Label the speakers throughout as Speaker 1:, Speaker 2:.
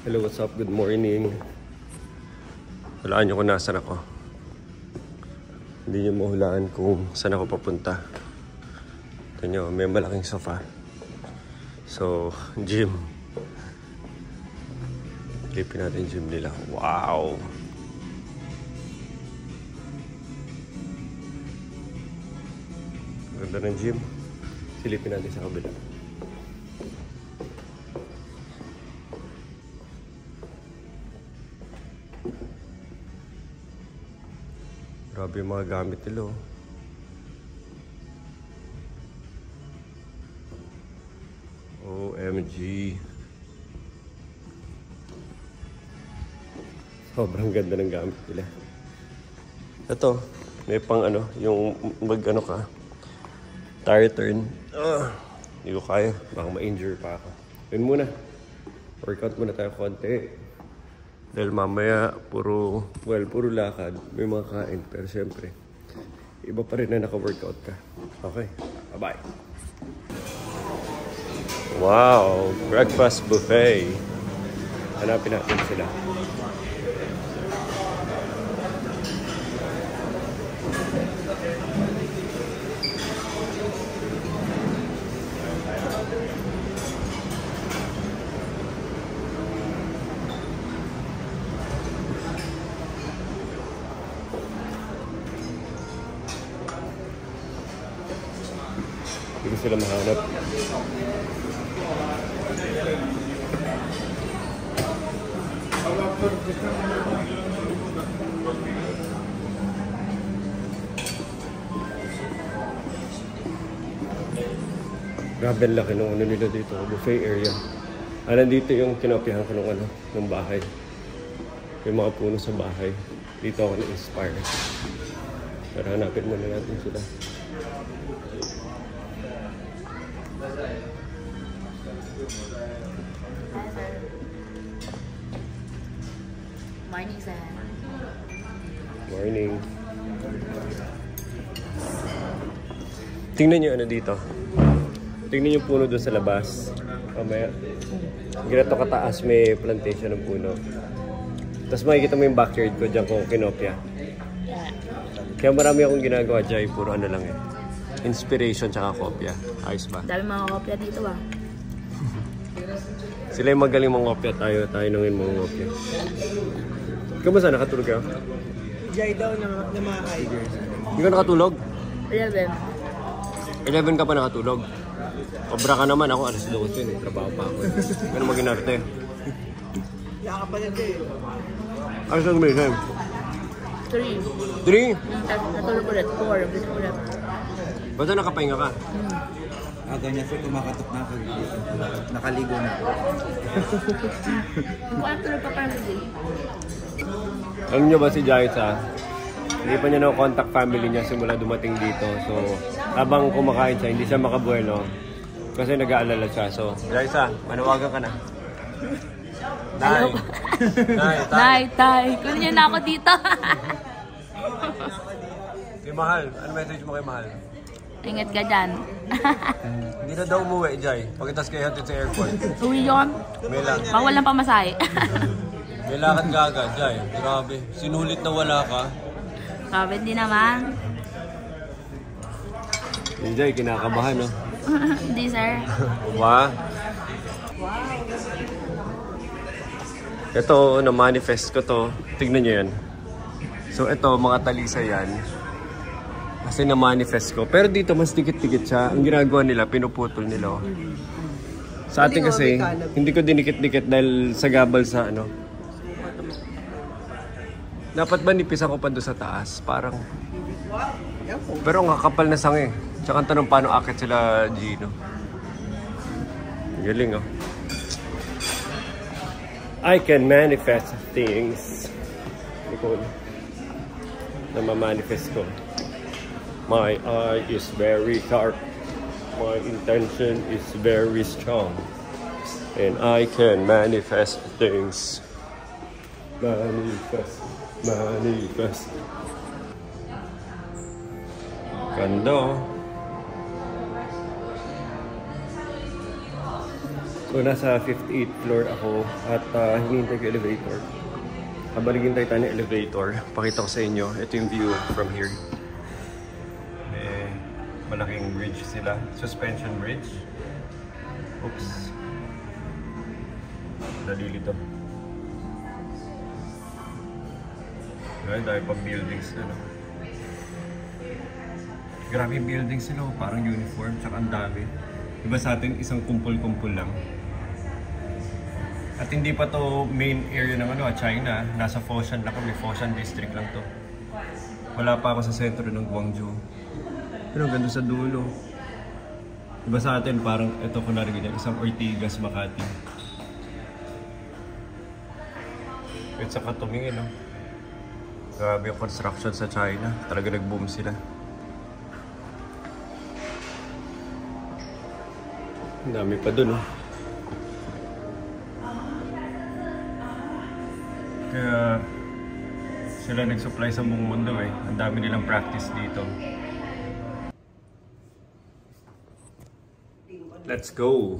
Speaker 1: Hello, what's up? Good morning. Hulaan nyo kung nasan ako. Hindi nyo mahulaan kung saan ako papunta. Ito nyo, may malaking sofa. So, gym. Lipin natin gym nila. Wow! Ganda ng gym. Silipin natin sa kabila. Grabe yung mga gamit nila. OMG. Sobrang ganda ng gamit nila. Ito, may pang ano, yung mag-ano ka, tire turn. Hindi ko kaya, baka ma-injure pa ako. Yun muna. Workout muna tayo konti. Dahil mamaya, puro lakad. May mga kain. Pero syempre, iba pa rin na naka-workout ka. Okay, bye-bye. Wow, breakfast buffet. Hanapin natin sila. Hindi sila mahanap. Grabe ang laki ng ano nila dito, buffet area. Nandito yung kinopihan ko ng bahay. Yung mga puno sa bahay. Dito ako na-inspire. Pero hanapin muna natin sila.
Speaker 2: Morning, sir.
Speaker 1: Morning. Tingnan nyo ano dito. Tingnan yung puno doon sa labas. Mamaya. Ganito kataas may plantation ng puno. Tapos makikita mo yung backyard ko dyan kung kinopya. Kaya marami akong ginagawa dyan. Puro ano lang eh. Inspiration tsaka kopya. Ayos ba?
Speaker 2: Dami mga kopya dito ba?
Speaker 1: Sila yung magaling mga kopya. Tayo nangin mga kopya. Kamusta? Nakatulog ka?
Speaker 3: Jai daw na mga tigers.
Speaker 1: Hindi ka nakatulog?
Speaker 2: 11.
Speaker 1: 11 ka pa nakatulog? Obra ka naman. Ako alas 12 eh. Trabaho pa ako. Ganun mag-inarte.
Speaker 3: Yaka pa yan eh.
Speaker 1: Ayos lang may time.
Speaker 2: 3.
Speaker 1: 3?
Speaker 2: Natulog ulit. 4. Gusto ulit.
Speaker 1: Ba't nakapahinga ka?
Speaker 3: Ganyan sir, kumakatok na ako. Nakaligo na.
Speaker 2: Kung ano tulog pa parang din.
Speaker 1: Alam nyo ba si Jaisa? Hindi pa niya na-contact family niya simula dumating dito. So, habang kumakain siya, hindi siya makabuelo. Kasi nag-aalala siya. So, Jaisa, manawagan ka na. Nay!
Speaker 2: Nay, tay. Kunin niyo na ako dito.
Speaker 1: Kay Mahal, ano message mo kay Mahal?
Speaker 2: Ingat ka dyan.
Speaker 1: Hindi na daw umuwi, Jai. Pagkitas kayo hatid sa airport.
Speaker 2: Uwi yun. Bawal lang pamasahe.
Speaker 1: May lakad ka agad, Jai. Grabe. Sinulit na wala ka.
Speaker 2: Grabe din naman.
Speaker 1: Yung Jai, kinakabahan, no?
Speaker 2: Hindi, sir.
Speaker 1: Wow. Ito, na-manifest ko to. Tignan nyo yan. So, ito, mga talisa yan. Kasi na-manifest ko. Pero dito, mas dikit-dikit siya. Ang ginagawa nila, pinuputol nila. Sa atin kasi, hindi ko dinikit-dikit dahil sa gabal sa ano. Dapat ba nipis ako pa doon sa taas? Parang... Pero ang kakapal na sangi. Tsaka ang tanong paano akit sila, Gino. Galing, oh. I can manifest things. Ikaw na ma-manifest ko. My eye is very sharp. My intention is very strong. And I can manifest things. Manifest. Manifest. Ganda. So, nasa 58th floor ako at hinihintay ko elevator. Habang naghihintay tayo ng elevator, pakita ko sa inyo, ito yung view from here. Malaking bridge sila. Suspension bridge. Oops. Nalilito. Dahil pang buildings na, no? Grabe yung buildings sila, parang uniform, tsaka ang dami. Diba sa atin, isang kumpul-kumpul lang. At hindi pa to main area ng China. Nasa Foshan na kami, Foshan district lang to. Wala pa ako sa sentro ng Guangzhou. Pero ganda sa dulo. Diba sa atin, parang ito ko narinig, isang Ortigas, Makati. At saka tumingin, no? Grabe yung construction sa China. Talaga nag-boom sila. Ang dami pa dun, oh. Kaya sila nag-supply sa buong mundo, eh. Ang dami nilang practice dito. Let's go!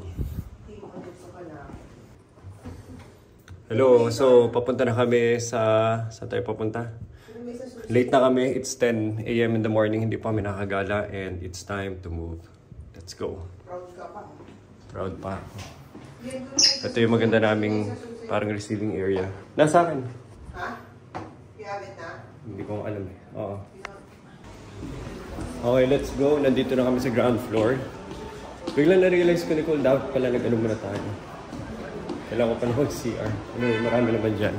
Speaker 1: Hello, so papunta na kami sa... Saan tayo papunta? Late na kami, it's 10 AM in the morning, hindi pa kami nakagala and it's time to move. Let's go. Proud pa ako. Ito yung maganda naming parang receiving area. Nasa akin? Ha? Kiyabit na? Hindi ko alam eh. Oo. Okay, let's go. Nandito na kami sa ground floor. Biglang na-realize ko, Nicole, dapat pala nag-ano muna tayo. Kailangan ko pa na mag-CR. Anyway, marami naman dyan.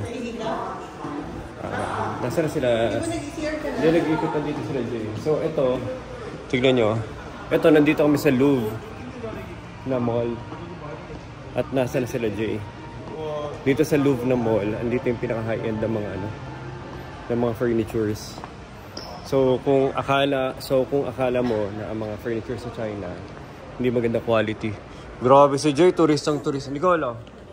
Speaker 1: Nasa na sila? Hindi, nag-ikot na dito sila, Jay. So, ito, tignan nyo. Ito, nandito kami sa Louvre na mall. At nasa na sila, Jay. Dito sa Louvre na mall, andito yung pinaka-high-end ng mga ng mga furnitures. So, kung akala mo na ang mga furniture sa China, hindi maganda quality. Grabe si Jay, turistang turista. Nicola.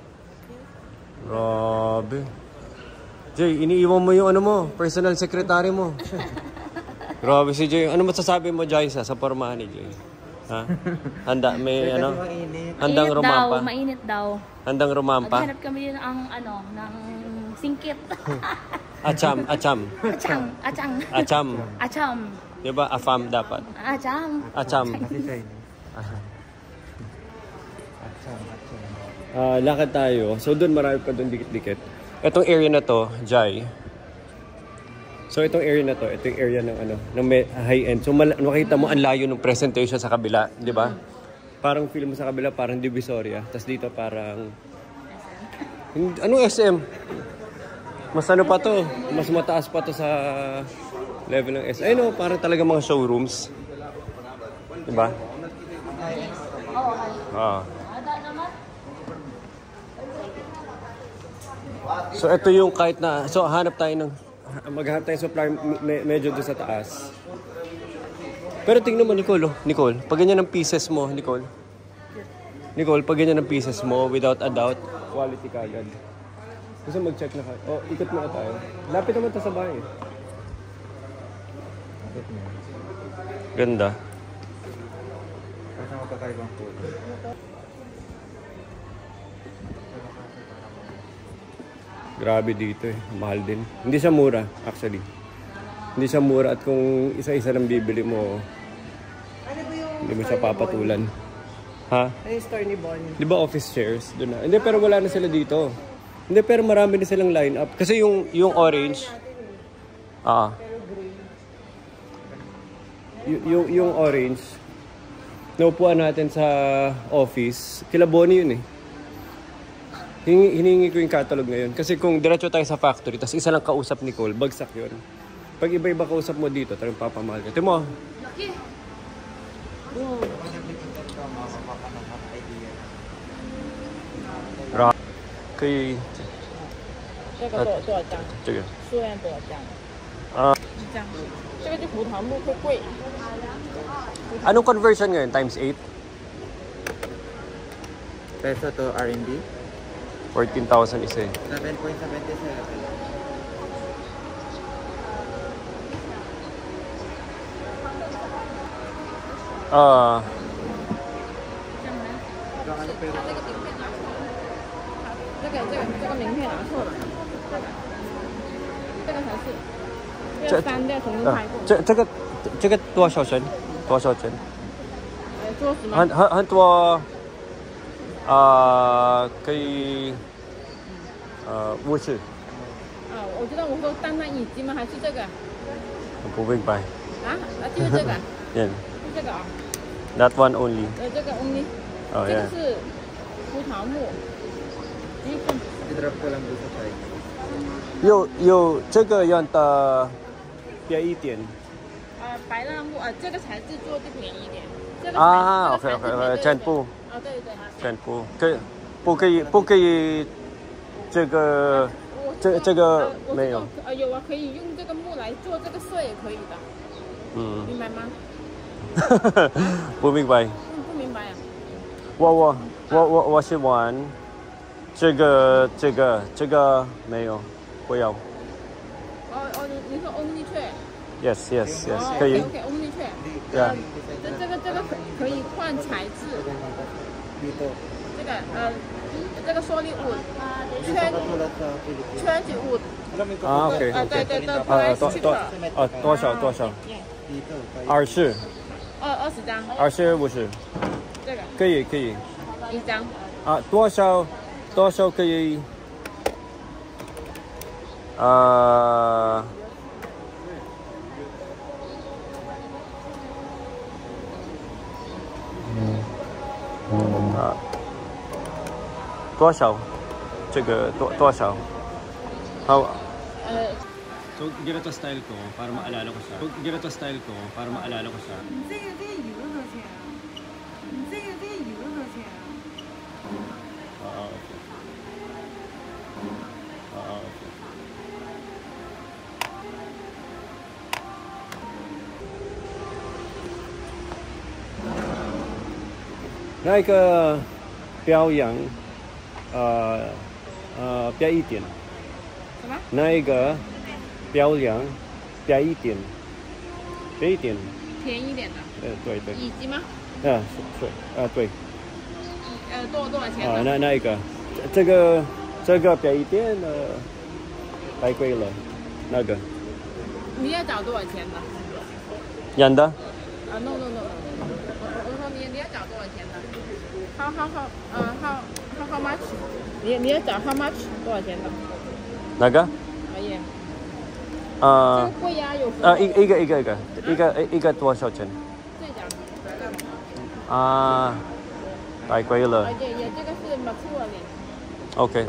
Speaker 1: Grabe. Jay, iniiwan mo yung personal secretary mo. Grabe si Jay. Ano masasabi mo, Jay, sa pormahan ni Jay? Ha? Handa, may handang rumampa.
Speaker 2: Mainit daw.
Speaker 1: Handang rumampa.
Speaker 2: Maghanap kami yun ng singkit.
Speaker 1: Acham. Diba, afam dapat. Acham. Lakad tayo. So doon marami pa doon dikit-dikit. Itong area na to, Jai. So itong area na to, ito yung area ng high-end. So makita mo ang layo ng presentation sa kabila, di ba? Parang feel mo sa kabila, parang Divisoria. Tapos dito parang... Anong SM? Mas pa to? Mas mataas pa to sa level ng SM. Ayun, parang talaga mga showrooms. Di ba? So ito yung kahit na... So maghanap tayo ng supplier medyo doon sa taas. Pero tingnan mo, Nicole. Nicole, pag ganyan ang pieces mo, Nicole, pag ganyan ang pieces mo, without a doubt, quality kagad. Gusto mag-check na kayo. Oh, ikot muna tayo. Lapit naman ito sa bahay. Ganda.
Speaker 3: Kasi magkakaibang food.
Speaker 1: Grabe dito eh. Mahal din. Hindi siya mura, actually. Hindi siya mura at kung isa-isa lang bibili mo, hindi mo siya papatulan. Ha?
Speaker 4: Ano yung store ni Bonnie?
Speaker 1: Di ba office chairs? Doon na. Hindi, pero wala na sila dito. Hindi, pero marami na silang line-up. Kasi yung orange, yung orange, naupuan natin sa office, kila Bonnie yun eh. Hiningi ko yung catalog ngayon. Kasi kung diretso tayo sa factory, tapos isa lang kausap ni Cole, bagsak yun. Pag iba-iba kausap mo dito, talagang papamahal ka. Ito mo.
Speaker 2: Laki.
Speaker 1: Kay...
Speaker 4: 这个多少张？
Speaker 1: 这个
Speaker 4: 数量多少张？一张。这个就葡萄木会贵。
Speaker 1: Anong conversion ngayon? Times 8?
Speaker 3: Peso to RMB?
Speaker 1: 14,000 isa eh.
Speaker 3: 7.77.
Speaker 4: 这个名片拿错了，这个才是，这个删掉重新拍过。
Speaker 1: 这个多少钱？多少钱？
Speaker 4: 桌子吗？
Speaker 1: 很多可以50。
Speaker 4: 我知道，我说单单椅子吗？还是这个？
Speaker 1: 不明白。
Speaker 4: 就是这个。
Speaker 1: Yeah.
Speaker 4: 是这个啊。
Speaker 1: That one only.
Speaker 4: 这个 only。
Speaker 1: Oh
Speaker 4: 这个
Speaker 1: yeah.
Speaker 4: 是葡萄木。
Speaker 3: I-drop ko lang doon sa side.
Speaker 1: 有这个样的便宜一点。
Speaker 4: 白蜡木这个材质做就便宜一点。
Speaker 1: OK，全部。
Speaker 4: 对。
Speaker 1: 全部不可以这个没有。
Speaker 4: 有啊，可以用这个木来做这个色也可以的。明白吗？
Speaker 1: 不明白。
Speaker 4: 不明白啊。
Speaker 1: 我喜欢这个没有，不要。
Speaker 4: 你说 only 雀
Speaker 1: Yes， 可以。
Speaker 4: OK only 雀。这个可以换材质。这个solid wood， 20 wood。
Speaker 1: OK。多少？20。
Speaker 4: 20张。
Speaker 1: 2050。
Speaker 4: 这个。
Speaker 1: 可以。
Speaker 4: 一张。
Speaker 1: 多少可以？多少？这个多少？好。So, ganito style ko para maalala ko siya. Okay. 那个表扬便宜一点。
Speaker 4: 什么？
Speaker 1: 那一个表扬便宜一点。便宜一点的。对。
Speaker 4: 椅子吗？
Speaker 1: 对。
Speaker 4: 多少钱？
Speaker 1: 那一个，这个便宜一点的，太贵了。那个。
Speaker 4: 你要找多少钱的？
Speaker 1: 人的。
Speaker 4: No。我说你要找多少钱的？How much？ 你要找 how much 多少钱的？
Speaker 1: 哪个？
Speaker 4: 这个贵呀，有时候。
Speaker 1: 一个多少钱？
Speaker 4: 这张。
Speaker 1: 太贵了。
Speaker 4: 这个是 material。
Speaker 1: OK。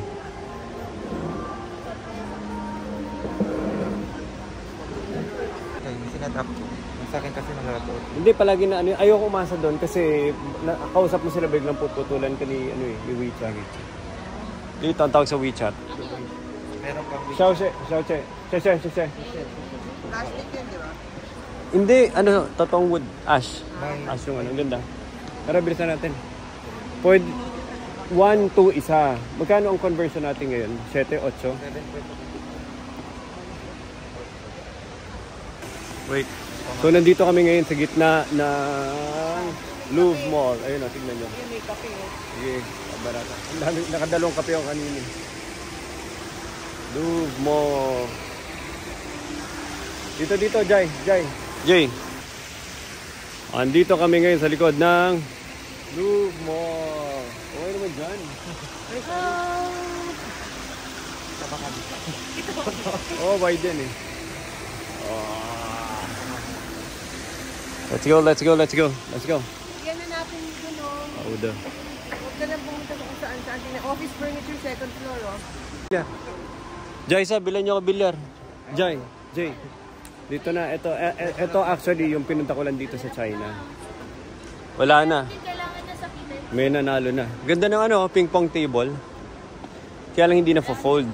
Speaker 3: Sinatap. Sa akin kasi nangarato.
Speaker 1: Hindi palagi na ayoko umasa doon kasi kausap mo sila biglang puputulan ka ni WeChat. Dito ang tawag sa WeChat.
Speaker 3: Meron kang
Speaker 1: Xiaoche.
Speaker 3: plastic yun, di ba?
Speaker 1: Hindi, totoong wood. Ash yung ang ganda. Tara, bilisan natin. Pwede 1, 2, isa. Magkano ang conversion natin ngayon? 7, 8? Wait. So, nandito kami ngayon sa gitna ng Louvre Mall. Ayun o, tignan nyo.
Speaker 4: May kape.
Speaker 1: Sige, barata. Nakadalong kape ako kanina. Louvre Mall. Dito, Jay. Andito kami ngayon sa likod ng Louvre Mall. Okay naman dyan. Biden eh. Let's go.
Speaker 4: Yan na natin dun o.
Speaker 1: Huwag
Speaker 4: ka na pumunta kung saan. Office furniture, second floor o.
Speaker 1: Jay, bilhan nyo ako bilyar. Jay. Dito na. Ito actually yung pinunta ko lang dito sa China. Wala na. May nanalo na. Ganda ng ping pong table. Kaya lang hindi na fold.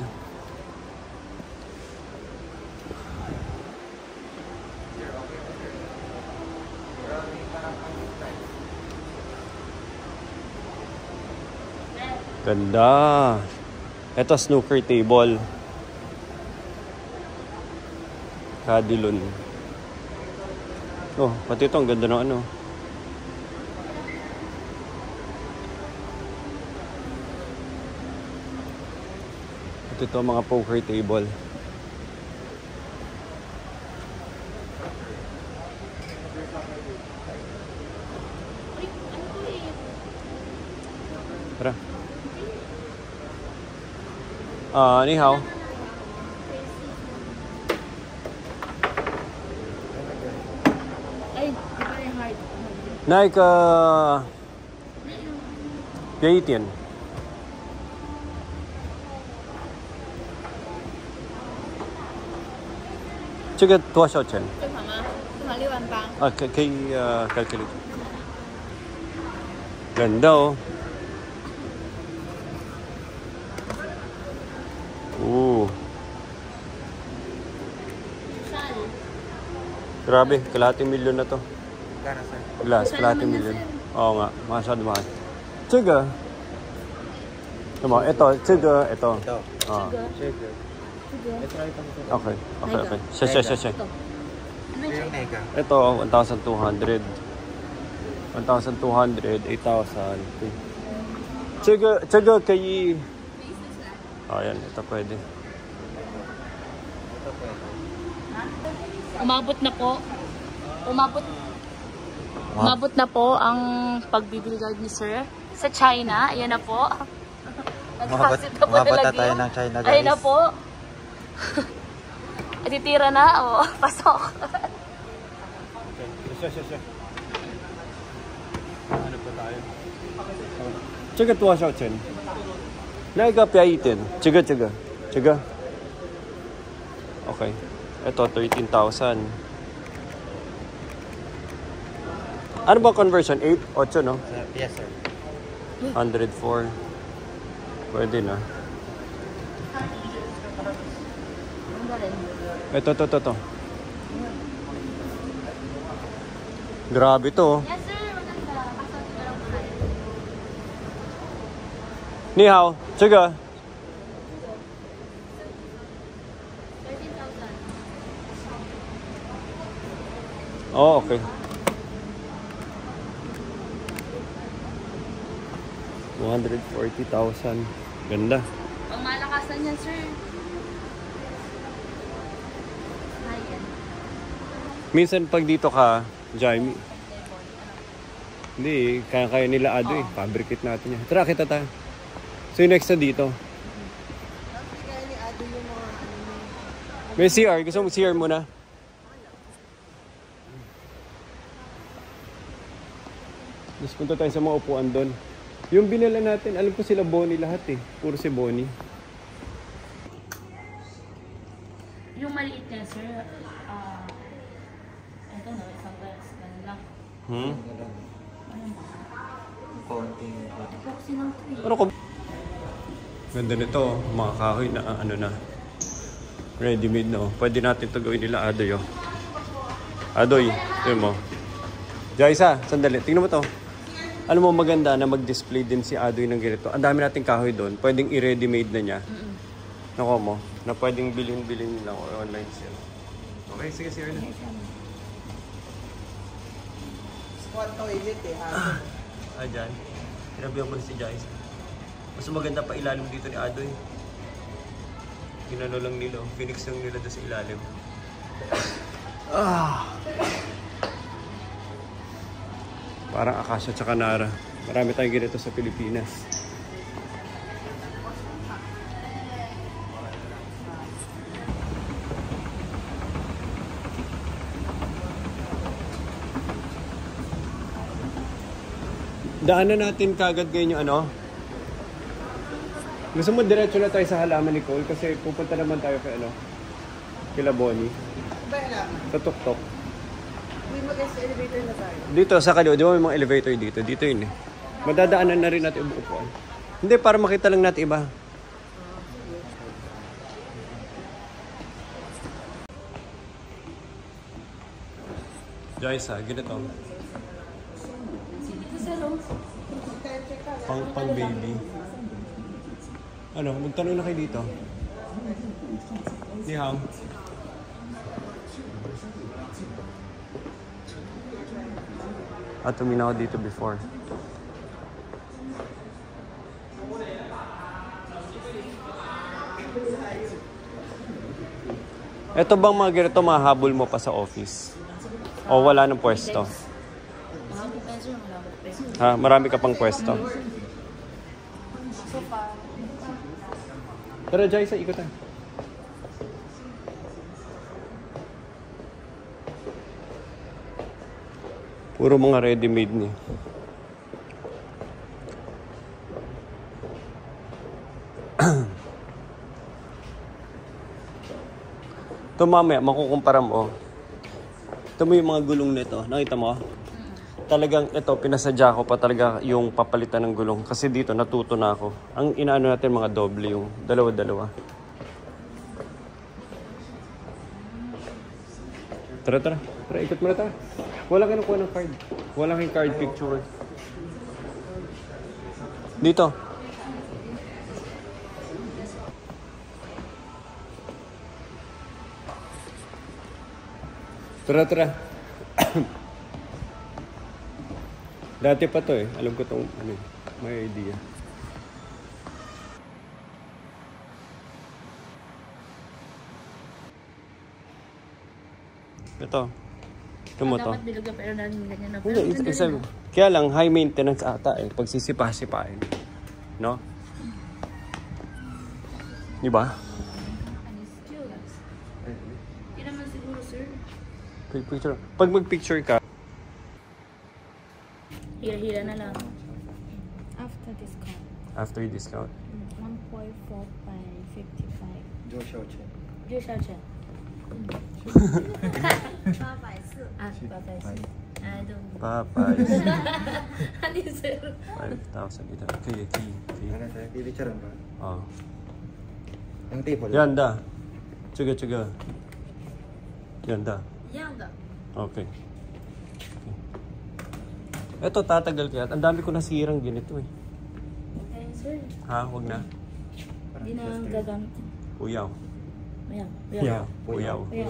Speaker 1: Ganda. Ito snooker table. Kadilon. Pati ito ang ganda ng Ito mga poker table. Tara. Ni hao.
Speaker 2: 哎，very hard.
Speaker 1: 那个便宜点。这个多少钱？
Speaker 2: 这款吗？这款68000。
Speaker 1: 可以calculate。Ganda oh. Oo. Grabe, kalahating milyon na to.
Speaker 3: Magkano, sir?
Speaker 1: Glass, kalahating milyon. Oo nga, masyado mahal. 这个什么？ito, 这个ito.
Speaker 3: Ito.
Speaker 1: Ah.
Speaker 3: Sugar. Ito na itong sugar.
Speaker 1: Okay, okay, okay. Siya.
Speaker 3: Ito yung Nega.
Speaker 1: Ito, 1,200. 1,200, 8,000. 这个可以 Ayan, ito pwede.
Speaker 3: Ito pwede.
Speaker 2: Umabot na po. Umabot na po ang pagbibilgad ni Sir sa China. Ayan na po. Nag-exit na po
Speaker 3: Umabot na
Speaker 2: nalagyan.
Speaker 3: tayo ng China, guys.
Speaker 2: Ayan na po. Titira na. O, pasok.
Speaker 1: Siya. Ano pa tayo? 这个多少钱？那个便宜一点，这个，okay. Ito 13,000. Ano ba conversion? 8 no?
Speaker 3: Yes, sir.
Speaker 1: 104. Pwede na. Ito. Grabe to.
Speaker 2: Yes, sir. Maganda. Kaso dito lang po tayo.
Speaker 1: 你好，这个
Speaker 2: 13,000.
Speaker 1: Oh, okay. 140,000. Ganda.
Speaker 2: Ang malakasan niyan, sir. Ayan.
Speaker 1: Minsan pag dito ka, Jaime, hindi, kaya nila Ado eh. Fabricate natin yan. Tara, kita tayo. So yung next na dito. May CR. Gusto mo CR muna? Tapos punta tayo sa mga upuan doon. Yung binala natin, alam ko sila Bonnie lahat eh. Puro si Bonnie.
Speaker 2: Yung maliit niya, sir, ito no, isang glass. Ganun lang.
Speaker 3: Konting.
Speaker 2: Epoxy ng 3.
Speaker 1: Ano ko? Ganda nito, mga kahoy na ano na. Ready-made na oh. Pwede natin ito gawin nila Adoy oh. Adoy, yun mo. Jaisa, sandali. Tingnan mo to. Alam mo maganda na mag-display din si Adoy ng ganito. Ang dami nating kahoy doon. Pwedeng i-ready-made na niya. Nako mo, na pwedeng bilhin lang or online sale. Okay, sige, sige.
Speaker 3: Squat toilet eh.
Speaker 1: Dyan. Sinabihan ko na si Jaisa. Mas maganda pa ilalim dito ni Adoy. Kinano lang nila. Phoenix lang nila doon sa ilalim. Parang Acacia tsaka Nara. Marami tayong ganito sa Pilipinas. Daanan natin kagad ngayon yung ano. Gusto mo diretso na tayo sa halaman ni Cole kasi pupunta naman tayo kay ano. Kila Bonnie. Sa Tuktok.
Speaker 4: May mag-elevator na tayo.
Speaker 1: Dito sa kaliwa, di ba may mga elevator dito? Dito yun eh. Madadaanan na rin natin yung upuan. Hindi, para makita lang natin iba. Jaisa, ganito. Pang baby. Ano, magtanong na kayo dito. Ni Hao. Tumina ako dito before. Ito bang mga ganito mahabol mo pa sa office? O wala nang pwesto? Ha? Marami ka pang pwesto? Tara, Jaisa, ikutan. Puro mga ready-made niya. Ito mamaya, makukumpara mo. Ito mo yung mga gulong nito. Nakita mo? Talagang ito, pinasadya ko pa talaga yung papalitan ng gulong. Kasi dito, natuto na ako. Ang inaano natin mga doble yung dalawa-dalawa. Tara, tara. Tara, ikot mo na tayo. Wala ka nakuha ng card. Wala kang card picture. Dito. Tara, tara. Dati pa to eh. Alam ko tong ano, may idea. Ito. Ito mo to.
Speaker 2: Dapat bilog na pero naging ganyan na.
Speaker 1: Hindi, kaya lang high maintenance ata eh. Pag sisipa-sipain. No? Di ba?
Speaker 2: Hindi naman siguro, sir.
Speaker 1: Picture. Pag mag-picture ka,
Speaker 2: Hira-hira na lang.
Speaker 4: After discount.
Speaker 1: after discount.
Speaker 4: 1.4 by 55.
Speaker 3: Joshua Chen.
Speaker 2: 月销钱。840啊，840。I don't know。
Speaker 1: Papay.
Speaker 2: 你 sir。
Speaker 1: 5,000 ito. Okay.
Speaker 3: Ano sa'yo? Pipicturean ba?
Speaker 1: Oh.
Speaker 3: Yung table.
Speaker 1: Yan da. Tsuga. Yan da.
Speaker 2: 一样的。
Speaker 1: Okay. Ito, tatagal kaya. Ang dami ko nasirang ganito eh.
Speaker 2: Okay, sir.
Speaker 1: Ha? Huwag na.
Speaker 2: Hindi na gagamit.
Speaker 1: Uyaw.
Speaker 2: Ayan.
Speaker 1: Uyaw.
Speaker 2: Ayan.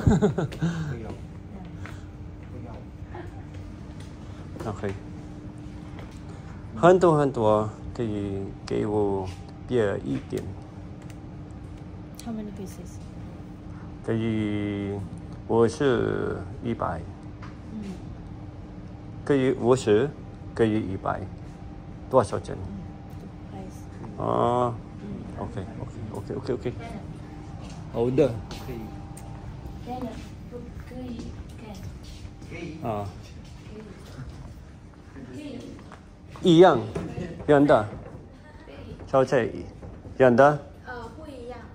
Speaker 1: Okay. 很多可以给我别一点，
Speaker 2: How many pieces?
Speaker 1: 可以50 100，可以50，可以100，多少钱？
Speaker 2: Price.
Speaker 1: 啊，OK，好的，
Speaker 2: 可以。
Speaker 1: 啊，一样的，小菜一样的，
Speaker 2: 不一样，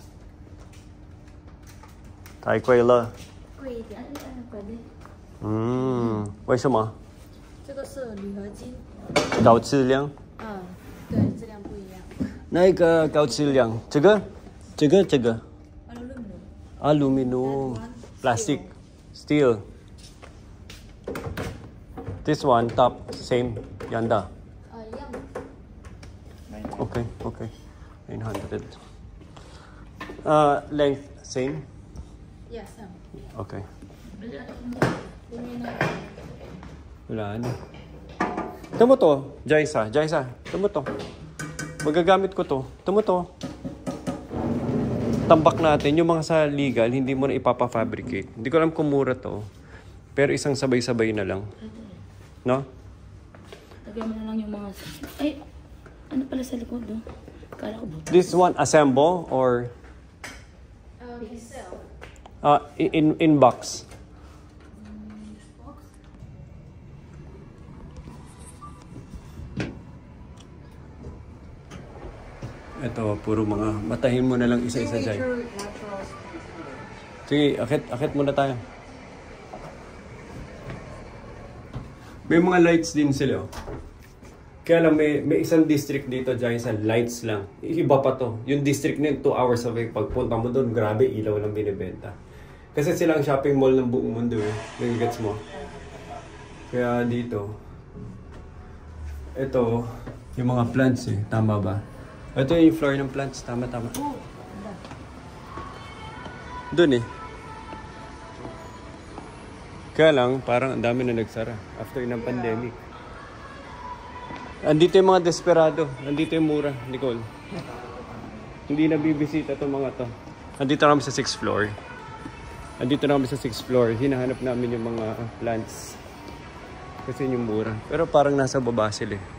Speaker 1: 太贵了。
Speaker 2: 贵一点。贵点。
Speaker 1: 为什么？
Speaker 2: 这个是铝合金。
Speaker 1: 高质量。
Speaker 2: 对，质量不一样。
Speaker 1: 那个高质量，这个
Speaker 2: Aluminum.
Speaker 1: aluminum, plastic, steel. This one top same, yanda.
Speaker 2: 一样的。
Speaker 1: Okay. 900. Length same.
Speaker 2: Yes.
Speaker 1: Okay. Wala na. Ito mo to, Jaisa. Ito mo to. Magagamit ko to. Ito mo to. Tambak natin, yung mga sa legal, hindi mo na ipapa-fabricate. Hindi ko alam kung mura to. Pero isang sabay-sabay na lang. No?
Speaker 2: Lagyan mo na lang yung mga... Ay! Ano pala sa likod doon? Kala ko buto.
Speaker 1: This one, assemble or in box? Ito, puro mga matahin mo na lang isa-isa dyan. Sige, akit muna tayo. May mga lights din sila. Oh. Kaya lang may isang district dito dyan sa lights lang. Iba pa to. Yung district na yun, 2 hours away. Pagpunta mo doon, grabe, ilaw lang binibenta. Kasi sila ang shopping mall ng buong mundo eh. Nagigets mo? Kaya dito, ito, yung mga plants eh. Tama ba? Ito yung floor ng plants. Tama. Doon eh. Kaya lang, parang ang dami na nagsara after ng pandemic. Andito yung mga desperado. Andito yung mura, Nicole. Hindi na bibisita itong mga to. Andito na kami sa 6th floor. Andito na kami sa 6th floor. Hinahanap namin yung mga plants. Kasi yun yung mura. Pero parang nasa baba sila eh.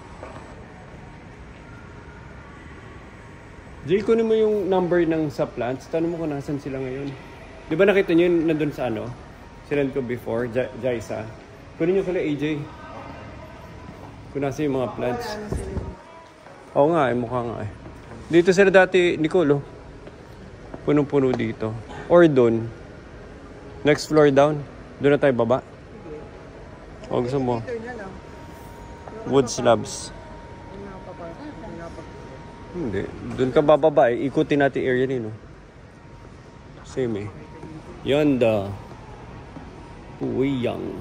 Speaker 1: Jay, kunin mo yung number ng sa plants. Tanong mo kung nasan sila ngayon. Di ba nakita nyo yun nandun sa ano? Sinend ko before, Jaisa. Kunin nyo kala AJ. Kung nasa yung mga plants. Oo nga, mukha nga eh. Dito sila dati, Nicole, oh. Punong-puno dito. Or doon. Next floor down. Doon na tayo baba. O gusto mo? Wood slabs. Hindi. Doon ka bababa eh. Ikutin natin area nino. Same eh. Yanda. Puyang.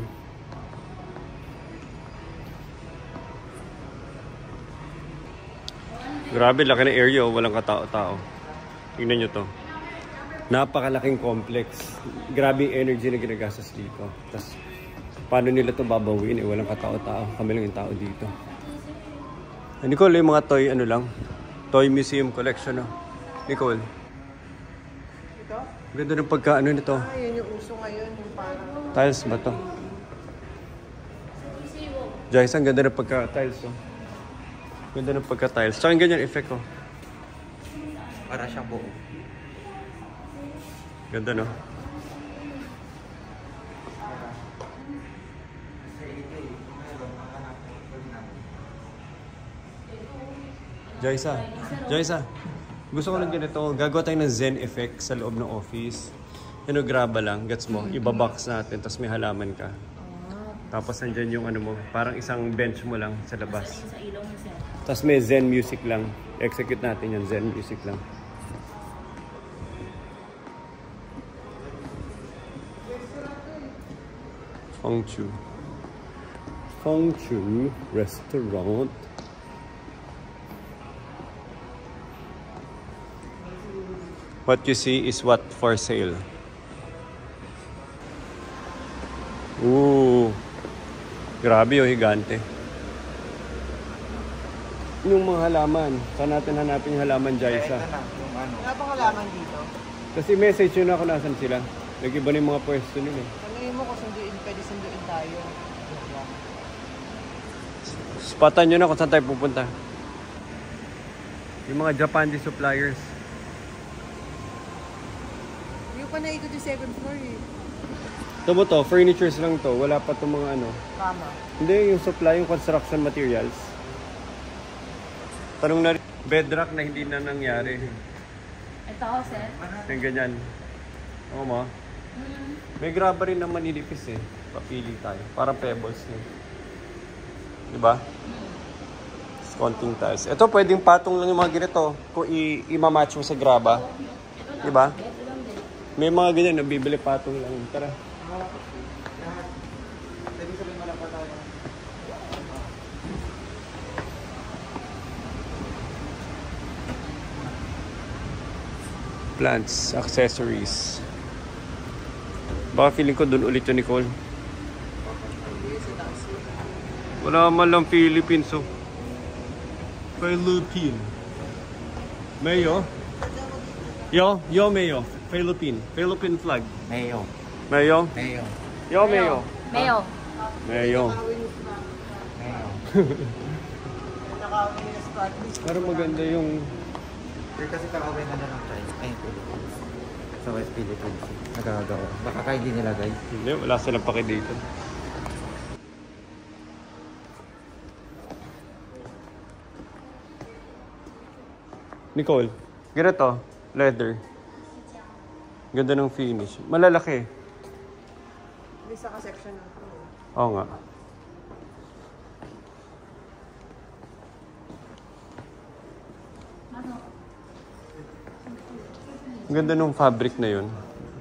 Speaker 1: Grabe, laki na area. Walang katao-tao. Tingnan nyo to. Napakalaking complex. Grabe yung energy na ginagastos dito. Tapos, paano nila to babawin? Walang katao-tao. Kami lang yung tao dito. Nicole, yung mga toy, ano lang? Toy museum collection, no? Nicole.
Speaker 5: Ito?
Speaker 1: Ganda ng pagka-ano nito.
Speaker 5: Yun yung uso ngayon. Yung parang...
Speaker 1: Tiles ba to? Jais, ang ganda ng pagka-tiles, oh. Ganda ng pagka-tiles. Tsaka yung ganyan effect, oh.
Speaker 3: Para siyang buo.
Speaker 1: Ganda, no? Jaisa, gusto ko lang ganito. Gagawa tayo ng Zen effect sa loob ng office. Graba lang, gets mo? Ibabox natin, tapos may halaman ka. Tapos nandyan yung ano mo, parang isang bench mo lang sa labas. Tapos may Zen music lang. Execute natin yung Zen music lang. Feng Chu Restaurant. What you see is what for sale. Ooh. Grabe yung higante. Yung mga halaman. Saan natin hanapin yung halaman, Jaisa?
Speaker 5: Wala bang halaman dito?
Speaker 1: Kasi message yun ako nasan sila. Nag-iba na yung mga pwesto nila.
Speaker 5: Tanungin mo kung pwede sunduin tayo.
Speaker 1: Spotan nyo na kung saan tayo pupunta. Yung mga Japanese suppliers.
Speaker 5: Hindi pa naikot yung 7th floor eh.
Speaker 1: Ito mo to, furnitures lang to. Wala pa itong mga ano.
Speaker 5: Tama.
Speaker 1: Hindi, yung supply, yung construction materials. Tanong na rin, bedrock na hindi na nangyari.
Speaker 2: Ito, sir.
Speaker 1: Yung ganyan. Oo mo? May graba rin naman nilipis eh. Papili tayo. Parang pebbles eh. Diba? Konting tiles. Ito pwedeng patong lang yung mga ganito. Kung i-match mo sa graba. Diba? May mga ganyan, nabibili patong lang. Tara. Plants, accessories. Baka feeling ko doon ulit yun, Nicole. Wala man lang Philippines, oh. Philippine. Mayo. Yo, Mayo. Philippine flag.
Speaker 3: Mayo.
Speaker 1: Mayo.
Speaker 3: Mayo.
Speaker 1: Yo, Mayo.
Speaker 2: Mayo.
Speaker 1: Mayo.
Speaker 3: Mayo.
Speaker 5: Nakawin yung Scottish.
Speaker 1: Pero maganda yung...
Speaker 3: Pero kasi kakawin na ng China. Ay, Philippines. Sa West Philippines. Nagagawa. Baka kahit di nilagay.
Speaker 1: Hindi, wala silang paki dito. Nicole, ganito. Leather. Ganda ng finish. Malalaki.
Speaker 5: May saka section na ito.
Speaker 1: Oo nga. Ganda ng fabric na yun.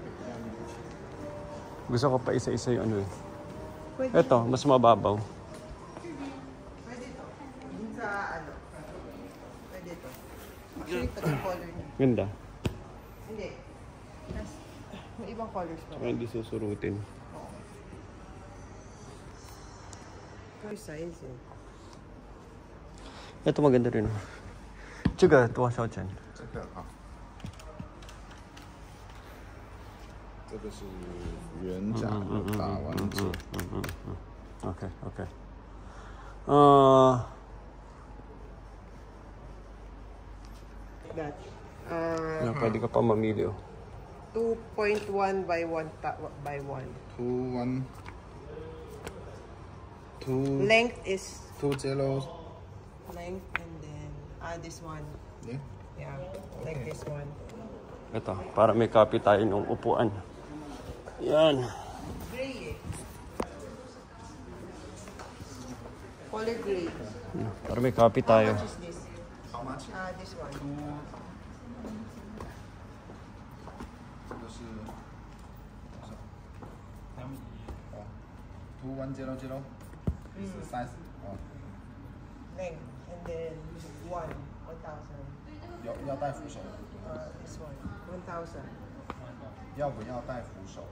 Speaker 1: Gusto ko pa isa-isa yung ano eh.
Speaker 5: Pwede.
Speaker 1: Ito, mas mababaw.
Speaker 5: Pwede ito. Din sa ano. Pwede ito. Actually, pati yung color niya.
Speaker 1: Ganda.
Speaker 5: Hindi. May ibang colors pa.
Speaker 1: Ay, hindi susurutin.
Speaker 5: First size eh.
Speaker 1: Ito maganda rin. 这个多少钱?
Speaker 6: 这个是圆甲打完折。
Speaker 1: Okay, okay.
Speaker 5: That.
Speaker 1: Pwede ka pa mamili.
Speaker 5: 2.1 by 1 by 1.
Speaker 6: 2
Speaker 5: Length is
Speaker 6: 2 0.
Speaker 5: length and then this one.
Speaker 6: Yeah.
Speaker 5: Yeah, like this one.
Speaker 1: Ito, para may copy tayo ng upuan. Yan.
Speaker 5: Gray eh. Color gray.
Speaker 1: Para may copy tayo.
Speaker 5: How much is this?
Speaker 6: How much?
Speaker 5: This one.
Speaker 6: 这个是2100 is the size.
Speaker 5: Length and then 1,000.
Speaker 6: 要带扶手，
Speaker 5: This one 1,000.
Speaker 6: 要不要带扶手？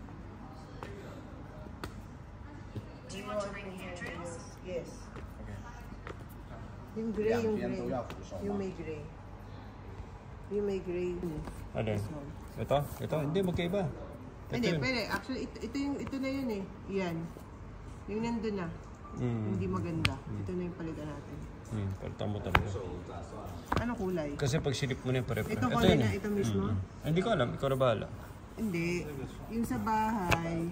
Speaker 5: Do you want to bring the address? Yes.
Speaker 6: Okay.
Speaker 5: Yung gray,
Speaker 6: 两
Speaker 5: yung
Speaker 6: 边
Speaker 5: gray.
Speaker 6: 都要扶手
Speaker 5: Yung
Speaker 6: 吗？
Speaker 5: may gray. Yung may gray.
Speaker 1: Ano yun? Ito? Ito? Hindi, magkaiba. Ito
Speaker 5: Hindi,
Speaker 1: yun.
Speaker 5: pwede. Actually, ito na yun eh. Yan. Yung nandun na. Hindi maganda. Ito na yung palitan natin.
Speaker 1: Palitan mo talaga.
Speaker 5: Anong kulay?
Speaker 1: Kasi pag silip mo na yung pare-pare.
Speaker 5: Ito
Speaker 1: Ito
Speaker 5: kulay
Speaker 1: yun
Speaker 5: na,
Speaker 1: eh.
Speaker 5: ito mismo?
Speaker 1: Hindi ko alam, ikaw na bahala.
Speaker 5: Hindi. Yung sa bahay.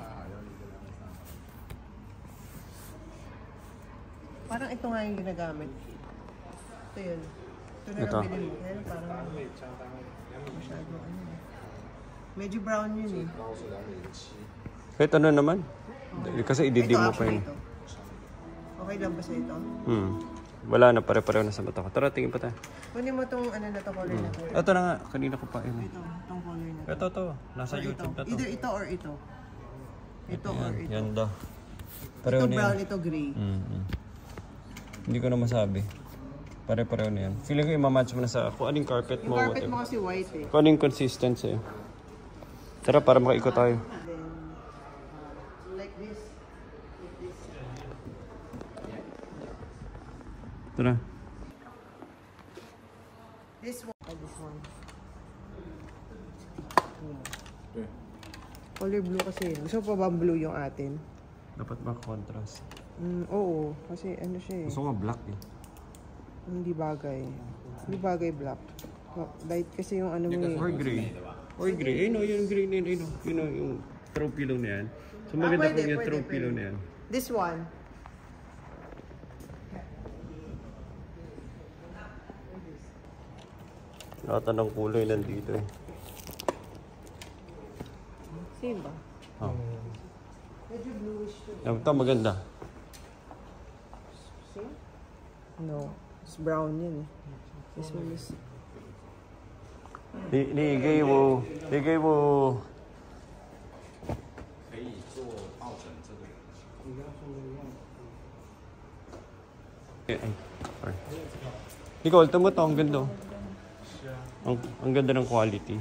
Speaker 5: Parang ito nga yung ginagamit. Ito yun. Ito na
Speaker 1: Ito.
Speaker 5: lang bilhin mo. Kaya parang masyado ano. Medyo brown yun eh.
Speaker 1: Kahit ano naman. Kasi ididim mo pa
Speaker 5: actually
Speaker 1: yun.
Speaker 5: ito. Okay lang ba sa ito?
Speaker 1: Wala na, pare-pareho na sa mata ko. Tara, tingin pa tayo.
Speaker 5: Kunin mo tong ano na to, color na to.
Speaker 1: Ito na nga, kanina ko pa yun.
Speaker 5: Itong color na to.
Speaker 1: Ito, nasa
Speaker 5: Or
Speaker 1: YouTube na to.
Speaker 5: Either ito or ito. Ito or ito.
Speaker 1: Yan daw. Pareho
Speaker 5: Ito
Speaker 1: na
Speaker 5: brown,
Speaker 1: yan.
Speaker 5: ito gray.
Speaker 1: Hindi ko na masabi. Pare-pareho na yan. Feeling ko i-match mo na sa kung anong carpet
Speaker 5: Yung
Speaker 1: mo.
Speaker 5: carpet
Speaker 1: whatever.
Speaker 5: mo kasi white eh.
Speaker 1: Kung anong consistency. Tara, para makaikot tayo.
Speaker 5: Then, like this. Like this.
Speaker 1: Tara.
Speaker 5: This one. This one.
Speaker 6: 对。
Speaker 5: Color blue kasi yun. Gusto pa ba blue yung atin?
Speaker 1: Dapat ba contrast?
Speaker 5: Oo. Kasi ano siya eh.
Speaker 1: Gusto ko black eh.
Speaker 5: Hindi bagay. Hindi bagay black. Light kasi yung ano mo eh.
Speaker 1: Or gray. Or gray. Ayun o, yung gray na yun. Ayun o, yun o, yung throw pillow na yan. So maganda
Speaker 5: pwede,
Speaker 1: kung yung
Speaker 5: pwede,
Speaker 1: throw
Speaker 5: pwede.
Speaker 1: pillow na yan.
Speaker 5: This one.
Speaker 1: Lahat ng kulay nandito eh.
Speaker 5: Same ba?
Speaker 1: Oh.
Speaker 5: Medyo bluish to.
Speaker 1: Ito maganda.
Speaker 5: Same? No. It's brown yan eh. This one is...
Speaker 1: 你给我
Speaker 6: 可以做抱枕这个。
Speaker 1: Sorry. Nicole, tama to, ang ganda. Ang ganda ng quality.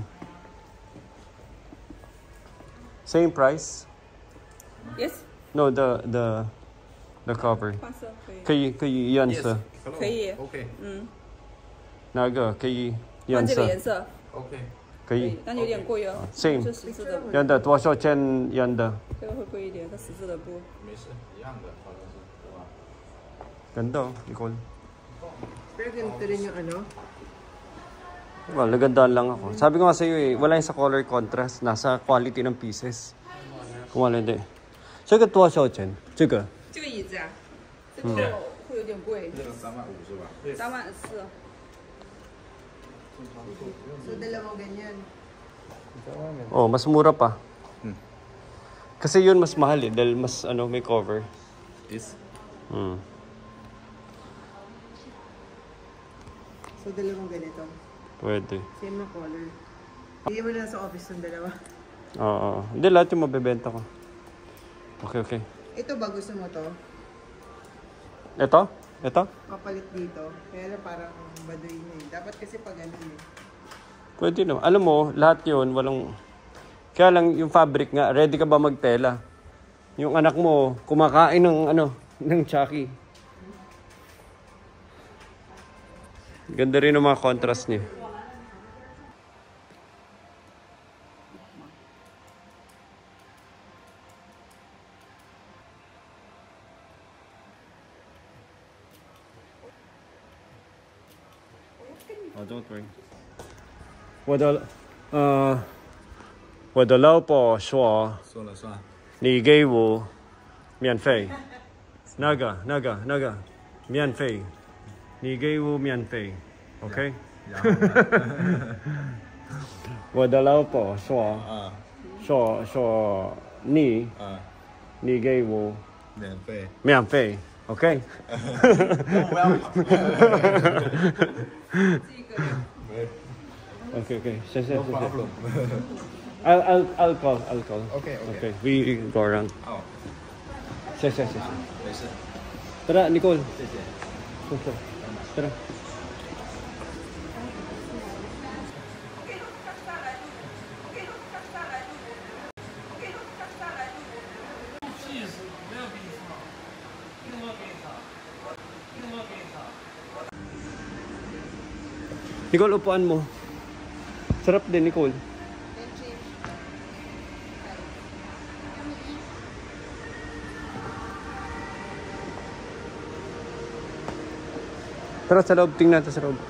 Speaker 1: Same price?
Speaker 4: Yes，
Speaker 1: No, the cover.
Speaker 4: 换色可以，
Speaker 1: 可以颜色。
Speaker 4: 可以，
Speaker 6: OK
Speaker 1: 哪个可以
Speaker 4: 换
Speaker 1: 颜色？
Speaker 4: 这个颜色
Speaker 6: OK。
Speaker 1: 可以。
Speaker 4: 但有点贵哦。
Speaker 1: Same.
Speaker 4: 是十字的布，
Speaker 1: 颜的多少钱？颜的。
Speaker 4: 这个会贵一点，它十字的布。
Speaker 6: 没事，一样的，好像是对吧？
Speaker 1: Ganda, oh, Nicole.
Speaker 5: Pero ganito rin yung ano.
Speaker 1: Well, nagandaan lang ako. Sabi ko nga sa'yo eh, wala yung sa color contrast. Nasa quality ng pieces. Kung wala hindi. 这个多少钱？这个
Speaker 4: 这个椅子啊，这个会有点贵，
Speaker 6: 这个35000是吧？
Speaker 4: 34000。
Speaker 5: So, dalawang ganyan.
Speaker 1: Oh, mas mura pa. Kasi yun mas mahal eh, dahil mas ano, may cover.
Speaker 6: This
Speaker 5: So, dalawang ganito.
Speaker 1: Pwede.
Speaker 5: Same na color. Bigyan mo na sa office ng dalawa.
Speaker 1: Oo. Hindi, lahat yung mabibenta ko. Okay.
Speaker 5: Ito ba gusto mo to?
Speaker 1: Ito?
Speaker 5: Kapalit dito. Kaya lang parang baduy na eh. Dapat kasi pag ano eh.
Speaker 1: Pwede no. Alam mo, lahat yun, walang... Kaya lang yung fabric nga, ready ka ba magtela? Yung anak mo, kumakain ng ano, ng Chucky. Ganda rin ang mga contrast niya. Oh, don't worry. 我的老婆说
Speaker 6: 说了算。
Speaker 1: 你给我免费，那个免费，你给我免费 ，OK？ 我的老婆说说你给我免费 ，OK？ OK， 谢谢。I'll call. Okay. We go around.
Speaker 6: 好，
Speaker 1: 谢谢。
Speaker 6: 没事。
Speaker 1: Tara, Nicole.
Speaker 6: 谢谢。
Speaker 1: Tara. Nicole, upuan mo. Sarap din, Nicole. Tara sa loob, tingnan natin sa loob.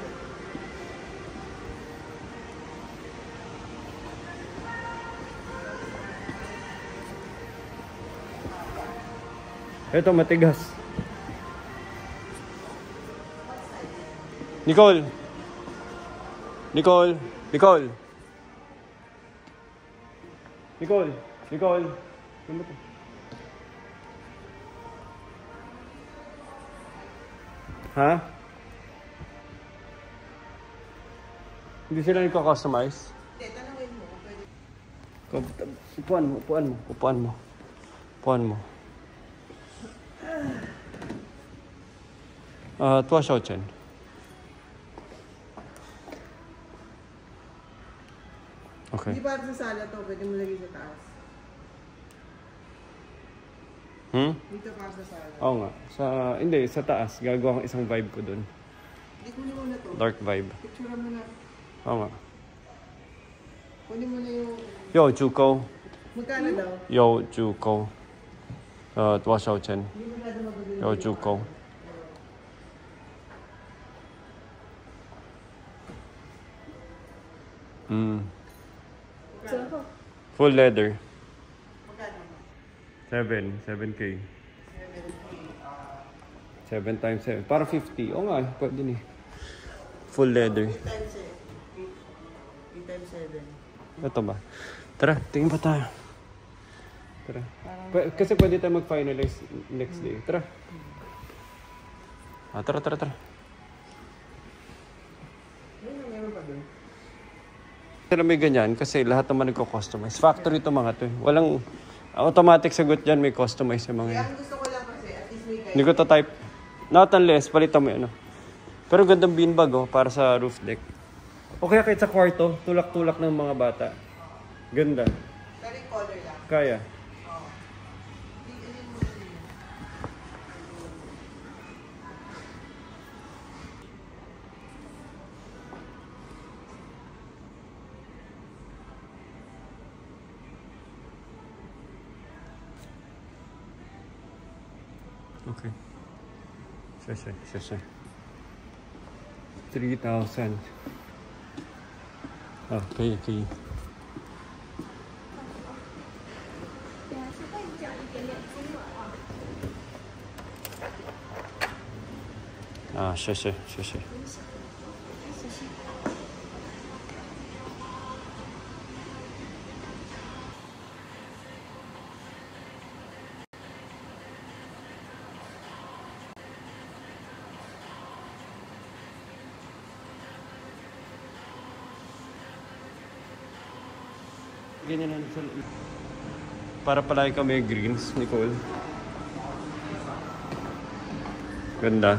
Speaker 1: Ito, matigas. Nicole! Nicole! Ano ba ito? Ha? Hindi sila nagko-customize?
Speaker 5: Hindi, tanungin mo kung pwede.
Speaker 1: Upuan mo. 多少钱? Okay.
Speaker 5: Hindi para sa sala to, pwede mo lagay sa taas. Dito para sa sala.
Speaker 1: Oo nga. Hindi, sa taas. Gagawa kong isang vibe ko dun.
Speaker 5: Hindi kunin mo na to.
Speaker 1: Dark vibe.
Speaker 5: Picture mo na.
Speaker 1: Oo nga.
Speaker 5: Kunin mo na yung...
Speaker 1: Yo, Juko.
Speaker 5: Magkano daw?
Speaker 1: Yo, Juko. 多少钱?
Speaker 5: Hindi mo na daw magbibili.
Speaker 1: Yo, Juko. Full leather.
Speaker 5: Magkano?
Speaker 1: 7K. 7 times 7. Para 50. Oo nga, pwede din eh. Full leather.
Speaker 5: 8 times 7.
Speaker 1: Ito ba? Tara, tingin pa tayo. Tara. Kasi pwede tayo mag-finalize next day. Tara. Tara.
Speaker 5: Meron pa doon.
Speaker 1: Pero may ganyan kasi lahat naman nagko-customize. Factory to mga to. Walang automatic sagot dyan, may customize yung mga
Speaker 5: Kaya
Speaker 1: yan.
Speaker 5: ang gusto ko lang kasi, at least may
Speaker 1: Hindi ko to type. Not unless, palitan mo yun. Pero gandang beanbag para sa roof deck. O kaya kahit sa kwarto, tulak-tulak ng mga bata. Ganda.
Speaker 5: Pero yung color lang.
Speaker 1: Kaya. Okay. 谢谢. 3,000. 可以。谢谢。Ganyan lang sa para palagi kami greens, Nicole. Ganda.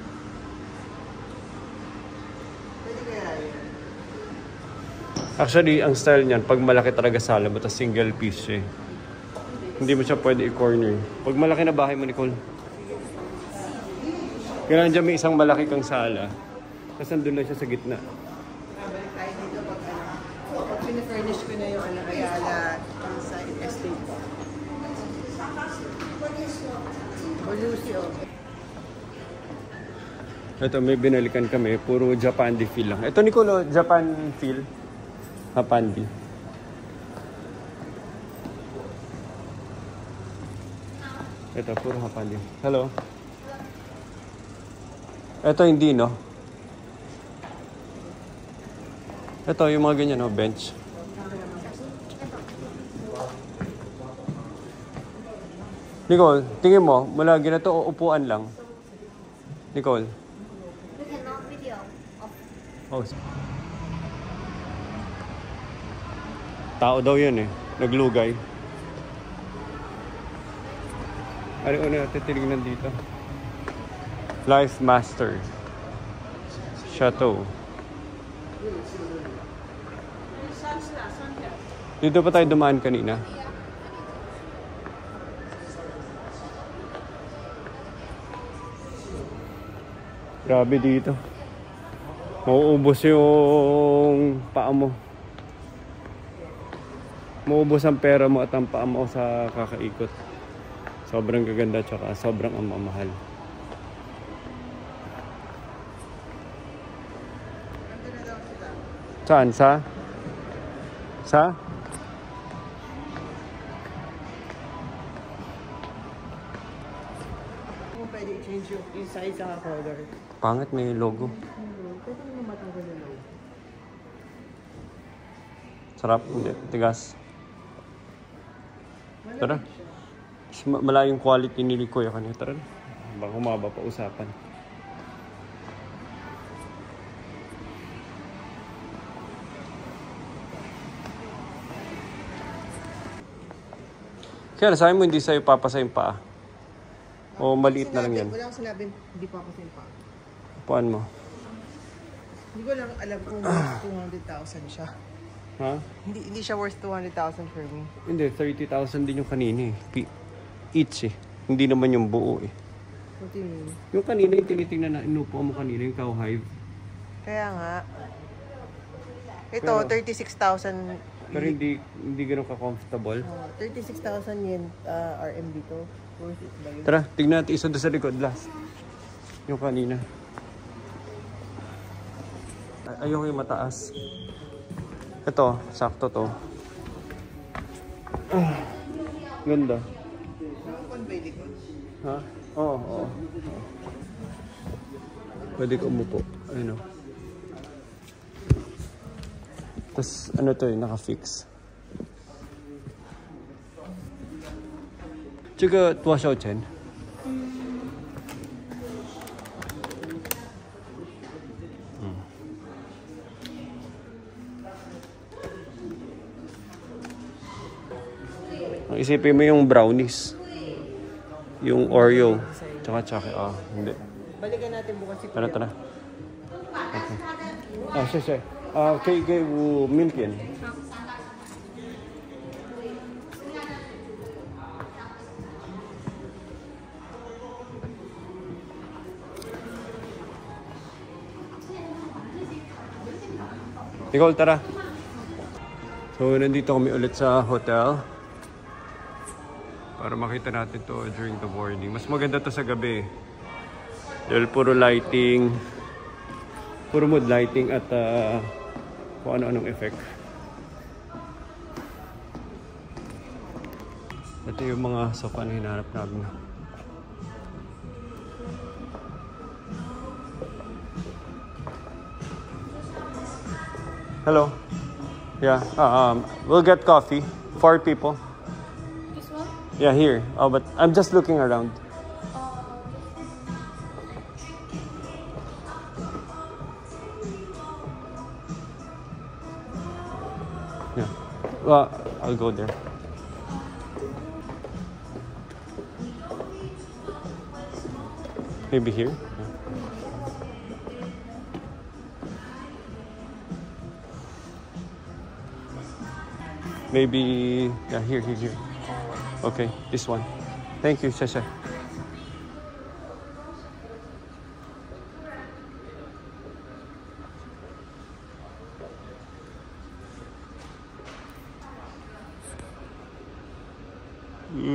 Speaker 5: Pwede kaya yun.
Speaker 1: Actually, ang style niyan, pag malaki talaga sala mo, tapos single piece siya. Hindi mo siya pwede i-corner. Pag malaki na bahay mo, Nicole. Kailangan dyan may isang malaki kang sala. Tapos nandun lang siya sa gitna.
Speaker 5: Balik tayo dito pag pinafurnish ko na yung Ayala sa estate ko. O Lucy,
Speaker 1: Ito, may binalikan kami. Puro Japandi feel lang. Ito, Nicolo, Japan feel. Japandi. Ito, puro Japandi. Hello. Ito, hindi, no? Ito, yung mga ganyan, no? Bench. Nicole, tingin mo, mula ginato o upuan lang? Nicole?
Speaker 7: You cannot video of
Speaker 1: Oh. Tao daw yun eh. Naglugay. Ano natin tinignan dito? Life Master. Chateau. Dito pa tayo dumaan kanina. Grabe dito. Mauubos yung paa mo. Mauubos ang pera mo at ang paa mo sa kakaikot. Sobrang gaganda tsaka sobrang mamahal. Saan? Sa?
Speaker 5: Kung pwede i-change yung size sa color.
Speaker 1: Pangit, may logo.
Speaker 5: Pwede naman matanggal na logo.
Speaker 1: Sarap, hindi. Tigas. Tara. Malayong quality ni Kuya kanina. Tara. Baka humaba pa usapan. Kaya sabi mo hindi sa'yo papasa yung paa. O maliit na lang yan.
Speaker 5: Wala akong sinabing hindi pa kasi pa.
Speaker 1: Puan mo.
Speaker 5: Hindi ko lang alam kung worth 200,000 siya.
Speaker 1: Ha?
Speaker 5: Hindi siya worth 200,000 for me.
Speaker 1: Hindi, 30,000 din yung kanina eh. Each eh. Hindi naman yung buo eh.
Speaker 5: What do you mean?
Speaker 1: Yung kanina yung tinitingnan na inupo mo kanina, yung cowhive.
Speaker 5: Kaya nga. Ito,
Speaker 1: Pero-
Speaker 5: 36,000.
Speaker 1: Pero hindi ganun ka-comfortable.
Speaker 5: 36,000 yen RMB to. Worth it ba yun?
Speaker 1: Tara, tignan natin isa doon sa likod last. Yung kanina. Ayoko yung mataas. Ito, sakto to. Ganda. Ha? Oo. Pwede ka umupo. Ayun o. Tapos ano to eh, naka-fix. 这个多少钱？ Ang isipin mo yung brownies. Yung Oreo. Tsaka. Hindi.
Speaker 5: Balikan natin bukas si
Speaker 1: Tara. Okay. Siya. Kay milk yan. Nicole, tara. So, nandito kami ulit sa hotel. Para makita natin to during the morning. Mas maganda to sa gabi. Dahil puro lighting. Puro mood lighting at kung ano-anong effect. Ito yung mga sofa na hinahanap namin. Hello. Yeah. We'll get coffee. 4 people.
Speaker 2: This one?
Speaker 1: Yeah, here. Oh, but I'm just looking around. Yeah. Well, I'll go there. Maybe here. Yeah. Maybe, yeah, here. Okay, this one. Thank you, Shasha.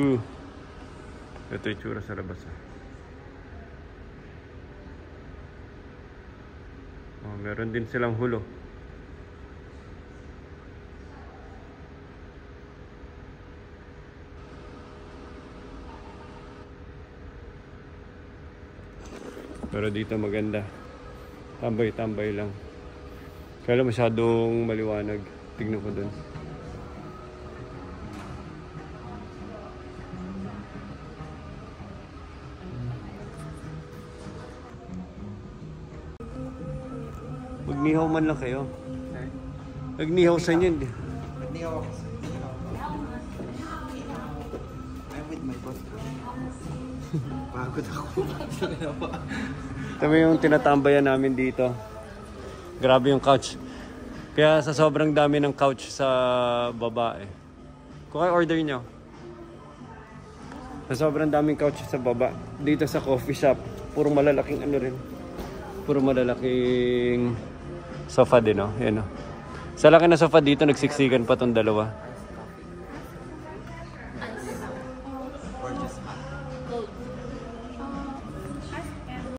Speaker 1: Ito yung tsura sa labas. Meron din silang hulo. Pero dito maganda. Tambay-tambay lang. Kaya masyadong maliwanag. Tignan ko dun. Magnihaw man lang kayo. Nagnihaw sa inyo.
Speaker 3: Hindi ako. I'm with my boss. Pagod ako.
Speaker 1: Ito yung tinatambayan namin dito. Grabe yung couch. Kaya sa sobrang dami ng couch sa baba eh. Kung kayo order nyo. Sa sobrang daming couch sa baba. Dito sa coffee shop. Puro malalaking ano rin. Puro malalaking sofa din, no? Yan, no? Sa laki na sofa dito, nagsiksikan pa tong dalawa.